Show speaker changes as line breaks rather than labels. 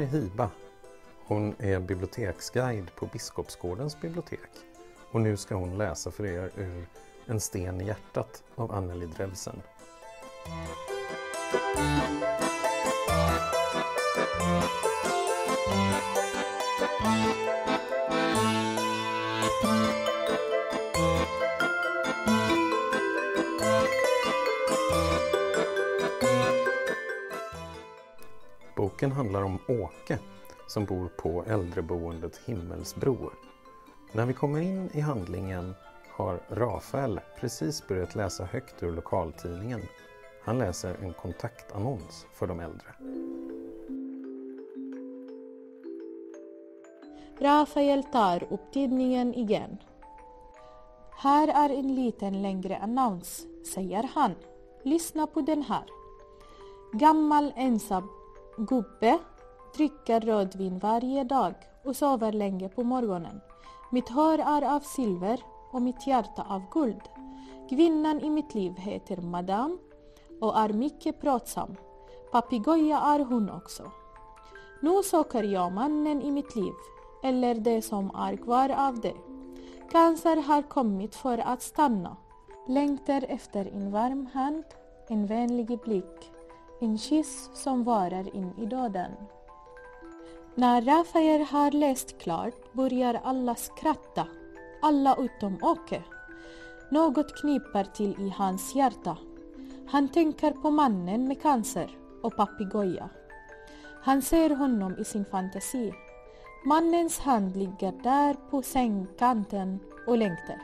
Hiba. Hon är biblioteksguide på Biskopsgårdens bibliotek. Och nu ska hon läsa för er ur En sten i hjärtat av Anneli Drevsen. Boken handlar om Åke som bor på äldreboendet Himmelsbro. När vi kommer in i handlingen har Rafael precis börjat läsa högt ur lokaltidningen. Han läser en kontaktannons för de äldre.
Rafael tar upp tidningen igen. Här är en liten längre annons, säger han. Lyssna på den här. Gammal ensam gubbe dricker rödvin varje dag och sover länge på morgonen. Mitt hår är av silver och mitt hjärta av guld. Kvinnan i mitt liv heter Madame och är mycket pratsam. Papigoja är hon också. Nu söker jag mannen i mitt liv, eller det som är kvar av det. Cancer har kommit för att stanna. Längtar efter en varm hand, en vänlig blick, en kyss som varar in i döden. När Rafael har läst klart börjar alla skratta, alla utom Åke. Något kniper till i hans hjärta. Han tänker på mannen med cancer och papigoja. Han ser honom i sin fantasi. Mannens hand ligger där på sängkanten och längtar.